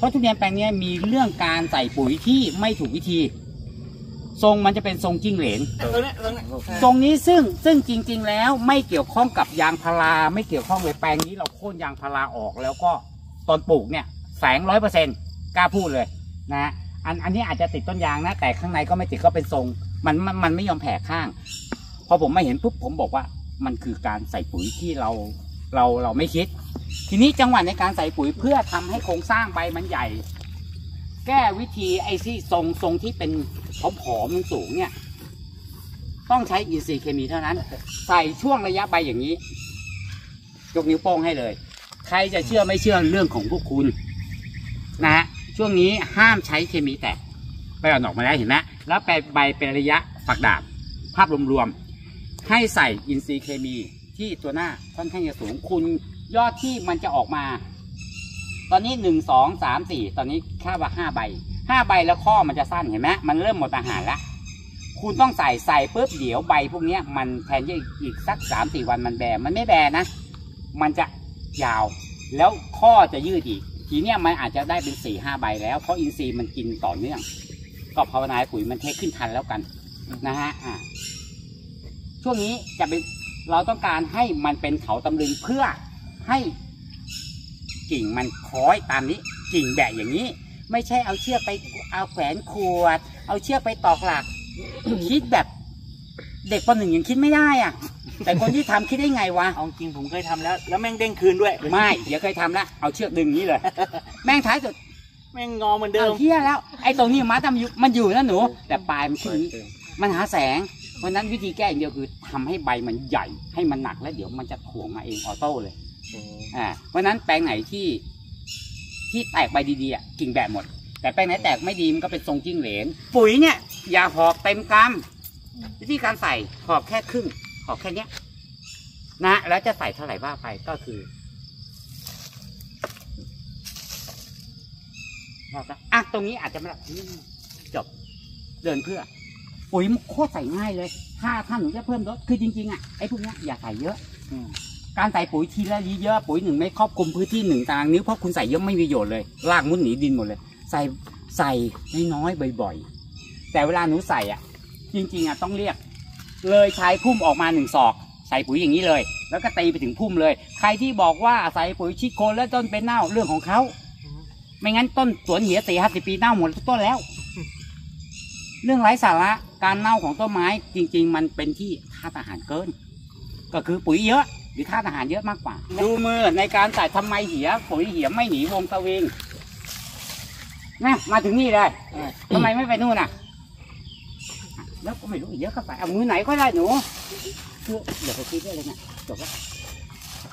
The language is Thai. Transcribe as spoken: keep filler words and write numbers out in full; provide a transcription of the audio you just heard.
ราะทุเรียนแปลงนี้มีเรื่องการใส่ปุ๋ยที่ไม่ถูกวิธีทรงมันจะเป็นทรงจิ้งเหลนทรงนี้ซึ่งซึ่งจริงๆแล้วไม่เกี่ยวข้องกับยางพาราไม่เกี่ยวข้องเลยแปลงนี้เราโค่นยางพาราออกแล้วก็ตอนปลูกเนี่ยแสงร้อยเปอร์เซ็นต์กล้าพูดเลยนะอันอันนี้อาจจะติดต้นยางนะแต่ข้างในก็ไม่ติดก็เป็นทรงมันมันมันไม่ยอมแผ่ข้างพอผมมาเห็นปุ๊บผมบอกว่ามันคือการใส่ปุ๋ยที่เราเราเราไม่คิดทีนี้จังหวะในการใส่ปุ๋ยเพื่อทำให้โครงสร้างใบมันใหญ่แก้วิธีไอ้ที่ทรงทรงที่เป็นผอมๆสูงเนี่ยต้องใช้อินทรีย์เคมีเท่านั้นใส่ช่วงระยะใบอย่างนี้ยกนิ้วโป้งให้เลยใครจะเชื่อไม่เชื่อเรื่องของพวกคุณนะฮะช่วงนี้ห้ามใช้เคมีแตกไปเอาออกมาแล้วเห็นไหมแล้วไปใบเป็นระยะฝักดาบภาพรวมๆให้ใส่อินทรีย์เคมีที่ตัวหน้าค่อนข้างจะสูงคุณยอดที่มันจะออกมาตอนนี้หนึ่งสองสามสี่ตอนนี้ค่าว่าห้าใบห้าใบแล้วข้อมันจะสั้นเห็นไหมมันเริ่มหมดอาหารแล้วคุณต้องใส่ใส่ปุ๊บเดี๋ยวใบพวกนี้มันแทนที่อีกสักสามสี่วันมันแบมันไม่แบนะมันจะยาวแล้วข้อจะยืดอีกทีเนี้ยมันอาจจะได้เป็นสี่ห้าใบแล้วเพราะอินทรีย์มันกินต่อเนื่องก็ภาวนาปุ๋ยมันเทขึ้นทันแล้วกันนะฮะอ่าช่วงนี้จะเป็นเราต้องการให้มันเป็นเขาตำลึงเพื่อให้กิ่งมันคล้อยตามนี้กิ่งแบะอย่างนี้ไม่ใช่เอาเชือกไปเอาแขวนขวดเอาเชือกไปตอกหลัก คิดแบบเด็กปหนึ่งยังคิดไม่ได้อ่ะแต่คนที่ทำคิดได้ไงวะเอาจริงผมเคยทำแล้วแล้วแม่งเด้งคืนด้วยไม่เดี๋ยวเคยทำแล้วเอาเชือกดึงนี้เลย แม่งท้ายสุดแม่งงอเหมือนเดิมเที่ยแล้วไอ้ตรงนี้มัดมันอยู่มันอยู่นะหนูแต่ปลายมันขึ้นนี้มันหาแสงเพราะนั้นวิธีแก้อย่างเดียวคือทำให้ใบมันใหญ่ให้มันหนักแล้วเดี๋ยวมันจะถ่วงมาเองออโต้เลยอ่าเพราะนั้นแปลงไหนที่ที่แตกใบดีๆอ่ะกิ่งแบบหมดแต่แปลงไหนแตกไม่ดีมันก็เป็นทรงจิ้งเหลนปุ๋ยเนี่ยอย่าหอบเต็มกำวิธีการใส่หอบแค่ครึ่งหอบแค่เนี้ยนะแล้วจะใส่เท่าไหร่ว่าไปก็คืออ่ะตรงนี้อาจจะไม่จบเดินเพื่อปุ๋ยโคตรใส่ง่ายเลยถ้าถ้าหนูจะเพิ่มรสคือจริงๆอ่ะไอ้พวกนี้อย่าใส่เยอะการใส่ปุ๋ยทีละเยอะปุ๋ยหนึ่งไม่ครอบคลุมพื้นที่หนึ่งตารางนิ้วเพราะคุณใส่เยอะไม่มีประโยชน์เลยรากมุดหนีดินหมดเลยใส่ใส่น้อยๆบ่อยๆแต่เวลาหนูใส่อ่ะจริงๆอ่ะต้องเรียกเลยชายพุ่มออกมาหนึ่งศอกใส่ปุ๋ยอย่างนี้เลยแล้วก็ตีไปถึงพุ่มเลยใครที่บอกว่าใส่ปุ๋ยชิโคนแล้วต้นเป็นเน่าเรื่องของเขาไม่งั้นต้นสวนเหียสี่ห้าสิบปีเน่าหมดทุกต้นแล้วเรื่องไร้สาระการเน่าของต้นไม้จริงๆมันเป็นที่ธาตุอาหารเกินก็คือปุ๋ยเยอะหรือธาตุอาหารเยอะมากกว่าดูมือในการใส่ทำไมเหียปุ๋ยเหียไม่หนีวงสวิงนะมาถึงนี่เลยทำไมไม่ไปนู่นอ่ะแล้วก็ไม่รู้เยอะก็ใส่เอามือไหนก็ได้หนูคือเดี๋ยวไปคิดได้เลยนะจบแล้ว